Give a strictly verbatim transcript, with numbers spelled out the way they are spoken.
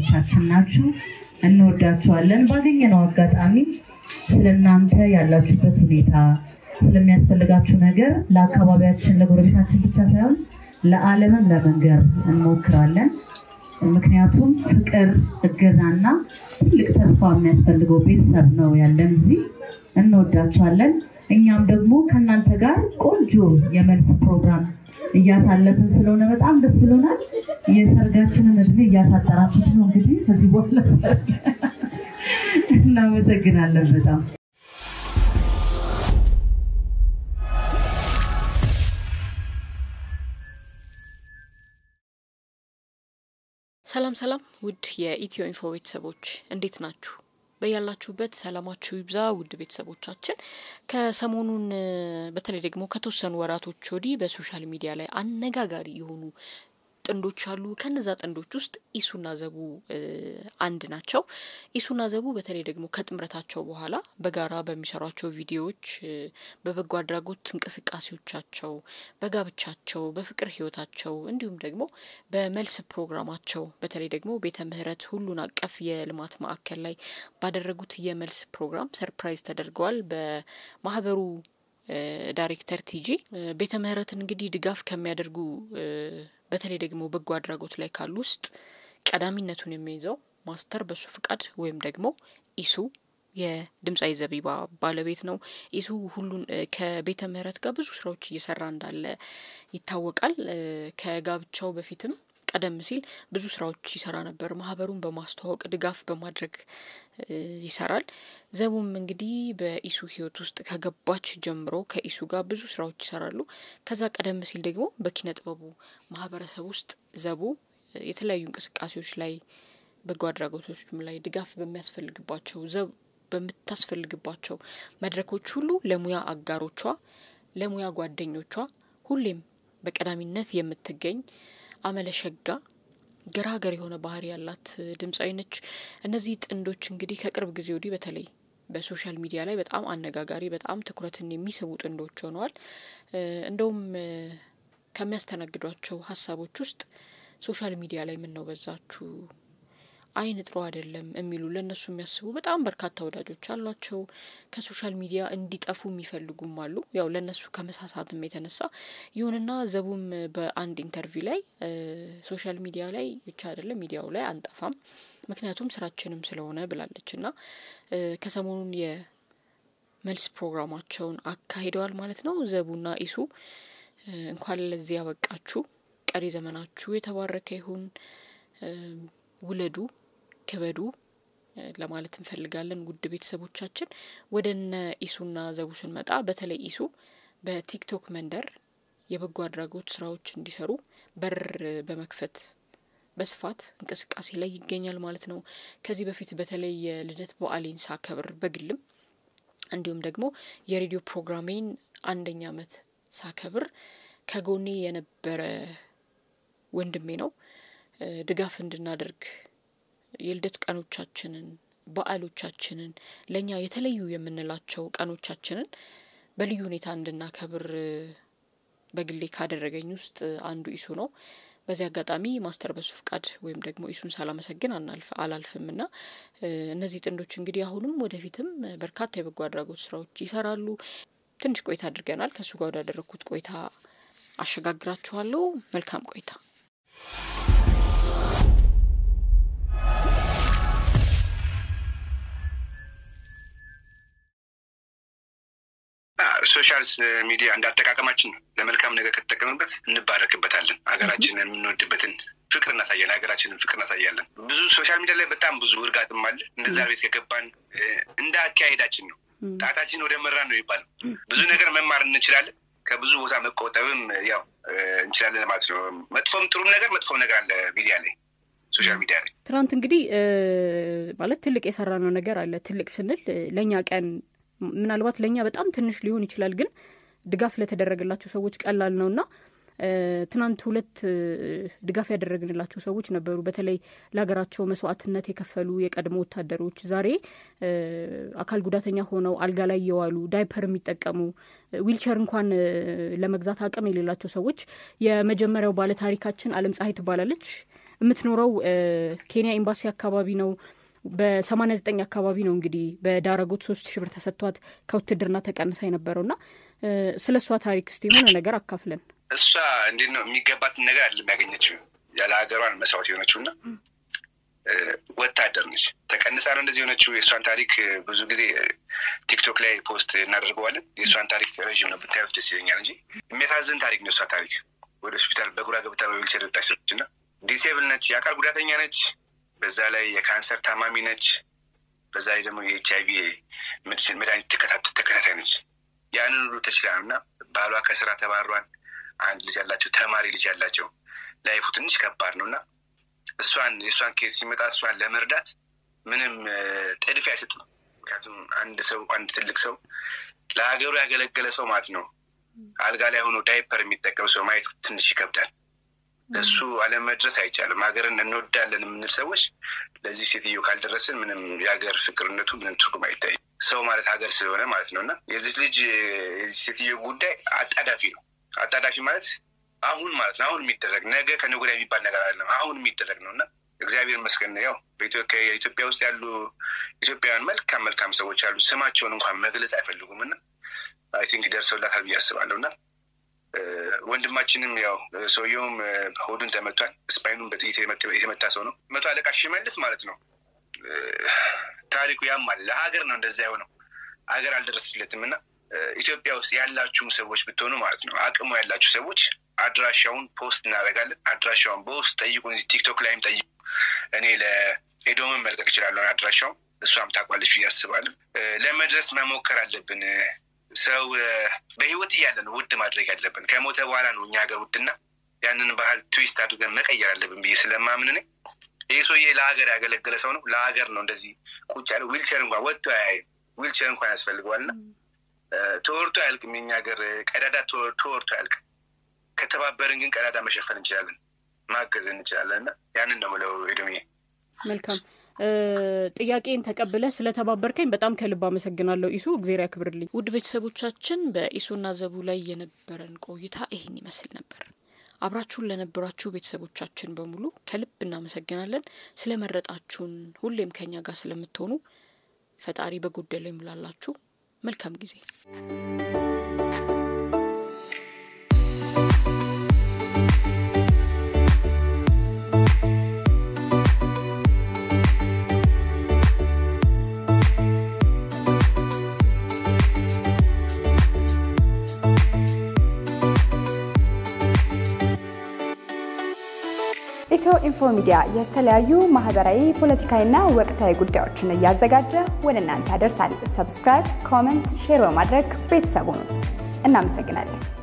ቤተሰቦቻችን ናችሁ እንወዳችኋለን ባገኘነው አጋጣሚ ስለናንተ ያላችሁበት ሁኔታ ስለሚያስፈልጋችሁ ነገር ለአካባቢያችን ለጎረቤታችን ብቻ ሳይሆን ለዓለምም ለመንገር እንሞክራለን ምክንያቱም ፍቅር እገዛና ትልቅ ተስፋ የሚያስፈልገው ቤተሰብ ነው ያለን እዚህ እንወዳችኋለን እኛም ደግሞ ከናንተ ጋር ቆንጆ የመልስ ፕሮግራም እያሳለፈን ስለሆነ በጣም ደስ ብሎናል የሰርጋችንን እድሜ እያሳጠራችሁት ነው እንግዲህ ከዚህ በኋላ እናመሰግናለን በጣም ሰላም ሰላም ውድ የኢትዮ ኢንፎ ቤተሰቦች እንዴት ናችሁ በያላችሁበት ሰላማችሁ ይብዛ ውድ ቤተሰቦቻችን ከሰሞኑን በተለይ ደግሞ ከተወሰኑ ወራቶች ወዲህ በሶሻል ሚዲያ ላይ አነጋጋሪ የሆኑ ጥንዶች አሉ ከነዛ ጥንዶች ውስጥ ኢሱና ዘቡ አንድ ናቸው ኢሱና ዘቡ በተለይ ደግሞ ከጥምረታቸው በኋላ በጋራ በሚሰሯቸው ቪዲዮዎች በበጎ አድራጎት እንቅስቃሴዎቻቸው በጋብቻቸው በፍቅር ህይወታቸው እንዲሁም ደግሞ በመልስ ፕሮግራማቸው በተለይ ደግሞ ቤተ ምህረት ሁሉን አቀፍ የልማት ማዕከል ላይ ባደረጉት የመልስ ፕሮግራም ሰርፕራይዝ ተደርገዋል በማህበሩ ዳይሬክተር ቲጂ ቤተ ምህረትን እንግዲህ ድጋፍ ከሚያደርጉ በተለይ ደግሞ በጎ አድራጎት ላይ ካሉ ውስጥ ቀዳሚነቱን የሚይዘው ማስተር በሱ ፍቃድ ወይም ደግሞ ኢሱ የድምጻዊ ዘቢባ ባለቤት ነው ኢሱ ሁሉን ከቤተ ምህረት ጋር ብዙ ስራዎች እየሰራ እንዳለ ይታወቃል ከጋብቻው በፊትም ቀደም ሲል ብዙ ስራዎች ይሰራ ነበር ማህበሩን በማስተዋወቅ ድጋፍ በማድረግ ይሰራል ዘቡም እንግዲህ በኢሱ ህይወት ውስጥ ከገባች ጀምሮ ከኢሱ ጋር ብዙ ስራዎች ይሰራሉ ከዛ ቀደም ሲል ደግሞ በኪነ ጥበቡ ማህበረሰብ ውስጥ ዘቡ የተለያዩ እንቅስቃሴዎች ላይ በጎ አድራጎቶችም ላይ ድጋፍ በሚያስፈልግባቸው ዘብ በመታስፈልግባቸው መድረኮች ሁሉ ለሙያ አጋሮቿ ለሙያ ጓደኞቿ ሁሌም በቀዳሚነት የምትገኝ አመለሸጋ ገራገር የሆነ ባህሪ ያላት ድምጻዊ ነች እነዚህ ጥንዶች እንግዲህ ከቅርብ ጊዜ ወዲህ በተለይ በሶሻል ሚዲያ ላይ በጣም አነጋጋሪ በጣም ትኩረትን የሚስቡ ጥንዶች ሆነዋል እንደውም ከሚያስተናግዷቸው ሐሳቦች ውስጥ ሶሻል ሚዲያ ላይ ምን ነው በዛችሁ አይን ጥሩ አይደለም የሚሉ ለነሱ የሚያስቡ በጣም በርካታ ወዳጆች አሏቸው ከሶሻል ሚዲያ እንዲጠፉ የሚፈልጉም አሉ ያው ለነሱ ከመሳሳትም የተነሳ ይሁንና ዘቡም በአንድ ኢንተርቪው ላይ ሶሻል ሚዲያ ላይ ብቻ አይደለም ሚዲያው ላይ አንጠፋም ምክንያቱም ስራችንም ስለሆነ ብላለችና ከሰሞኑን የመልስ ፕሮግራማቸውን አካሂደዋል ማለት ነው ዘቡና ኢሱ እንኳን ለዚህ ያበቃችሁ ቀሪ ዘመናችሁ የተባረከ ይሁን ውለዱ ከበዱ ለማለት እንፈልጋለን ውድ ቤተሰቦቻችን ወደነ ኢሱና ዘቡ ስንመጣ በተለይ ኢሱ በቲክቶክ መንደር የበጎ አድራጎት ስራዎች እንዲሰሩ በር በመክፈት በስፋት እንቅስቃሴ ላይ ይገኛል ማለት ነው ከዚህ በፊት በተለይ የልደት በዓሌን ሳከብር በግልም እንዲሁም ደግሞ የሬዲዮ ፕሮግራሜን አንደኛ አመት ሳከብር ከጎኔ የነበረ ወንድሜ ነው ድጋፍ እንድናደርግ የልደት ቀኖቻችንን በዓሎቻችንን ለኛ የተለዩ የምንላቸው ቀኖቻችንን በልዩ ሁኔታ እንድናከብር በግሌ ካደረገኝ ውስጥ አንዱ ኢሱ ነው በዚህ አጋጣሚ ማስተር በሱ ፍቃድ ወይም ደግሞ ኢሱን ሳላመሰግን አናልፍ አላልፍምና እነዚህ ጥንዶች እንግዲህ አሁንም ወደፊትም በርካታ የበጎ አድራጎት ስራዎች ይሰራሉ ትንሽ ቆይታ አድርገናል ከሱ ጋር ወዳደረኩት ቆይታ አሸጋግራችኋለሁ መልካም ቆይታ ሶሻል ሚዲያ እንዳጠቃቀማችን ለመልካም ነገር ከተጠቀምንበት እንባረክበታለን ሀገራችንን የምንወድበትን ፍቅር እናሳያለን ሀገራችንን ፍቅር እናሳያለን ብዙ ሶሻል ሚዲያ ላይ በጣም ብዙ እርጋጥም አለ እንደዛ ቤት ከገባን እንደ አካሄዳችን ነው ጣታችን ወደ መራ ነው ይባላል ብዙ ነገር መማር እንችላለን ከብዙ ቦታ መቆጠብም ያው እንችላለን ማለት ነው መጥፎም ጥሩ ነገር መጥፎ ነገር አለ ሚዲያ ላይ ሶሻል ሚዲያ ላይ ትናንት እንግዲህ ማለት ትልቅ የሰራነው ነገር አለ ትልቅ ስንል ለኛ ቀን ምናልባት ለኛ በጣም ትንሽ ሊሆን ይችላል ግን ድጋፍ ለተደረገላቸው ሰዎች ቀላል ነውና ትናንት ሁለት ድጋፍ ያደረግንላቸው ሰዎች ነበሩ በተለይ ለሀገራቸው መስዋዕትነት የከፈሉ የቀድሞ ወታደሮች ዛሬ አካል ጉዳተኛ ሆነው አልጋ ላይ የዋሉ ዳይፐር የሚጠቀሙ ዊልቸር እንኳን ለመግዛት አቅም የሌላቸው ሰዎች የመጀመሪያው ባለ ታሪካችን ዓለም ፀሐይ ትባላለች የምትኖረው ኬንያ ኤምባሲ አካባቢ ነው በ89 አካባቢ ነው እንግዲህ በዳረጎት ሶስት ሺህ ብር ተሰጥቷት ከውትድርና ተቀንሳ የነበረውና ስለሷ ታሪክ እስቲ ሆነ ነገር አካፍለን እሷ እንዴት ነው የሚገባትን ነገር አይደለም ያገኘችው ያለ ሀገሯን መስዋዕት የሆነችውና ወታደር ነች ተቀንሳ ነው እንደዚህ የሆነችው የሷን ታሪክ ብዙ ጊዜ ቲክቶክ ላይ ፖስት እናደርገዋለን የሷን ታሪክ ረጅም ነው ብታዩት ደስ ይለኛል እንጂ የሚያሳዝን ታሪክ ነው እሷ ታሪክ ወደ ሆስፒታል በጉራ ገብታ በዊልቸር ተጣሰችና ዲሴብል ነች የአካል ጉዳተኛ ነች በዛ ላይ የካንሰር ታማሚ ነች በዛ ላይ ደግሞ የኤችአይቪ ሜዲሲን መድኃኒት ተከታታይ ተከታታይ ነች ያንን ሁሉ ተችላና ባሏ ከስራ ተባሯል አንድ ልጅ ያላቸው ተማሪ ልጅ ያላቸው ላይፉ ትንሽ ከባድ ነውና እሷን የሷን ኬስ ሲመጣ እሷን ለመርዳት ምንም ጥድፍ አይሰጥም ምክንያቱም አንድ ሰው አንድ ትልቅ ሰው ለሀገሩ ያገለገለ ሰው ማለት ነው አልጋ ላይ ሆኖ ዳይፐር የሚጠቀም ሰው ማየት ትንሽ ይከብዳል እሱ አለመድረስ አይቻልም ሀገርን እንወዳለን ምን ሰዎች ለዚህ ሴትዮ ካልደረስን ምንም የሀገር ፍቅርነቱ ምንም ትርጉም አይታይም ሰው ማለት ሀገር ስለሆነ ማለት ነውና የዚህ ልጅ የዚህ ሴትዮ ጉዳይ አጣዳፊ ነው አጣዳፊ ማለት አሁን ማለት ነው አሁን የሚደረግ ነገ ከነገ ወዲያ የሚባል ነገር አይደለም አሁን የሚደረግ ነውና እግዚአብሔር ይመስገን ያው በኢትዮጵያ ኢትዮጵያ ውስጥ ያሉ ኢትዮጵያውያን መልካም መልካም ሰዎች አሉ ስማቸውን እንኳን መግለጽ አይፈልጉምና አይ ቲንክ ደርሰውላታል ብዬ አስባለሁና ወንድማችንም ያው ሰውየውም ሆዱን ተመቷል ስፓይኑን በጥይት የተመታ ሰው ነው መቶ አለቃ ሽመልስ ማለት ነው ታሪኩ ያማል ለሀገር ነው እንደዛ የሆነው ሀገር አልደረሰለትምና ኢትዮጵያ ውስጥ ያላችሁ ሰዎች ብትሆኑ ማለት ነው አቅሙ ያላችሁ ሰዎች አድራሻውን ፖስት እናደርጋለን አድራሻውን በውስጥ ጠይቁን ቲክቶክ ላይም ጠይቁ እኔ ለኤዶምን መልቀቅ እችላለሁ አድራሻውን እሷም ታቋለች ያስባለሁ ለመድረስ መሞከር አለብን ሰው በህይወት ያለን ውድ ማድረግ ያለብን ከሞተ በኋላ ነው እኛ ሀገር ውድና ያንን ባህል ትዊስት አድርገን መቀየር አለብን ብዬ ስለማምን ነኝ ይሄ ሰውዬ ለሀገር ያገለገለ ሰው ነው ለሀገር ነው እንደዚህ ቁጭ ያለ ዊልቸር እንኳን ወጥቶ ያይ ዊልቸር እንኳን ያስፈልገዋልና ተወርቶ ያልቅም የኛ ሀገር ቀዳዳ ተወርቶ ያልቅም ከተባበርን ግን ቀዳዳ መሸፈን እንችላለን ማገዝ እንችላለንና ያንን ነው ማለት ኤዶሜ መልካም ጥያቄን ተቀበለ ስለተባበርከኝ በጣም ከልብ አመሰግናለሁ ኢሱ እግዚአብሔር ያክብርልኝ ውድ ቤተሰቦቻችን በኢሱና ዘቡ ላይ የነበረን ቆይታ ይሄን ይመስል ነበር አብራችሁን ለነበራችሁ ቤተሰቦቻችን በሙሉ ከልብ እናመሰግናለን ስለመረጣችሁን ሁሌም ከኛ ጋር ስለምትሆኑ ፈጣሪ በጎደለው ይምላላችሁ መልካም ጊዜ ኢትዮ ኢንፎ ሚዲያ የተለያዩ ማህበራዊ ፖለቲካዊና ወቅታዊ ጉዳዮችን ያዘጋጀ ወደ እናንተ ያደርሳል ሰብስክራይብ ኮሜንት ሼር በማድረግ ቤተሰቡን እናመሰግናለን